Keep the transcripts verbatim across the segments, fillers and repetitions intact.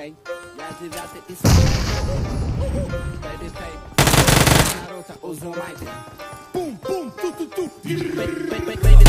пей, я девятый и сам. Baby пей, Наруто Узумайки. Бум, бум, ту-ту-ту. Baby,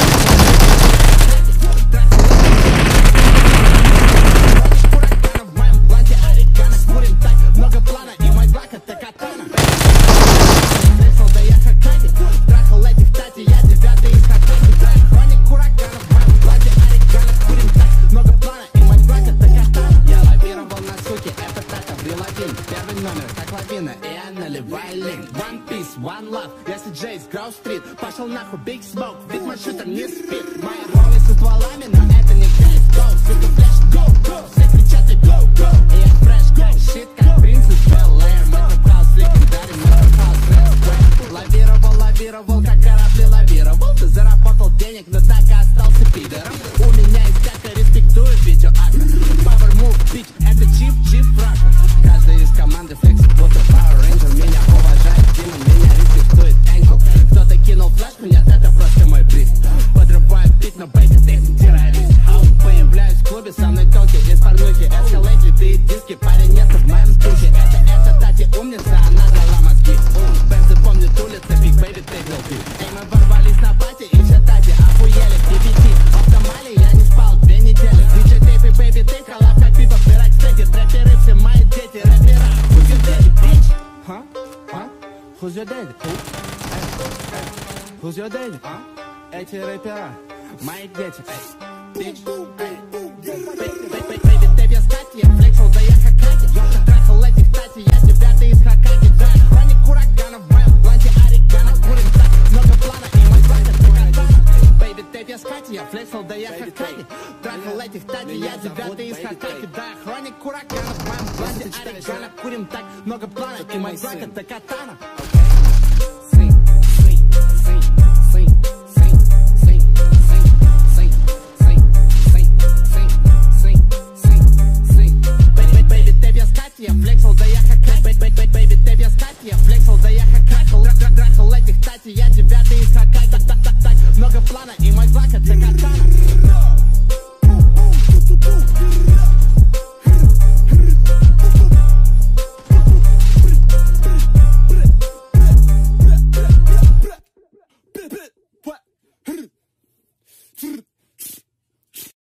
первый номер, как лавина, и я наливаю линк. One Piece, One Love, если Джейс, Гроу Стрит. Пошел нахуй, Big Smoke, ведь мой шутер не спит. Мои хоми со стволами, но это не кейс. Go, сука, флеш, go, go. Все кричат и go, go. И я фреш, go, shit, как принцесс Bel-Air. Мой трэп-хаус легендарен, мой трэп-хаус рэп. Лавировал, лавировал, как корабли лавировал. Ты заработал денег, но так и остался пидором. У меня есть как респектую видеоактор. Power move, bitch, это чип, чип, фраг. Каждый из команды флексит, будто Power Ranger. Меня уважает Дима, меня респектует Энджел. Кто-то кинул флешку, нет, это просто мой бриз. Подрываю бит, но бейби, ты террорист. Появляюсь в клубе, со мной тонкий из порнухи. Эскалейт, литые диски, парень нет в моем духе. Это, это Тати умница, она дала мозги. Бензы помнит улица, биг бейби, ты глупи. Эй, мы ворвались на пати, и все Тати охуели. ди би ти, оптомали, я не спал две недели. Диджей тейп и бейби, ты коллаб, как пипа, пирать, кстати, трэперы, все мои дети, рэпера. Who's your daddy, bitch? Huh? Huh? Who's your daddy? Who? Who's your daddy? Huh? Эти рэпера, мои дети, эй, bitch, эй. Бэйби, ты без Кати, я флексил, да я Хакаги. Трахал этих Тати, я девятый из Хакаги. Да, хроник ураганов, в моем бланте орегано. Курим так, много плана, и мой блант это катана. Бэйби, ты без Кати, я флексил, да я Хакаги. Трахал этих Тати, я девятый из Хакаги. Да, хроник ураганов, в моем бланте орегано. Курим так, много плана, и мой блант это катана.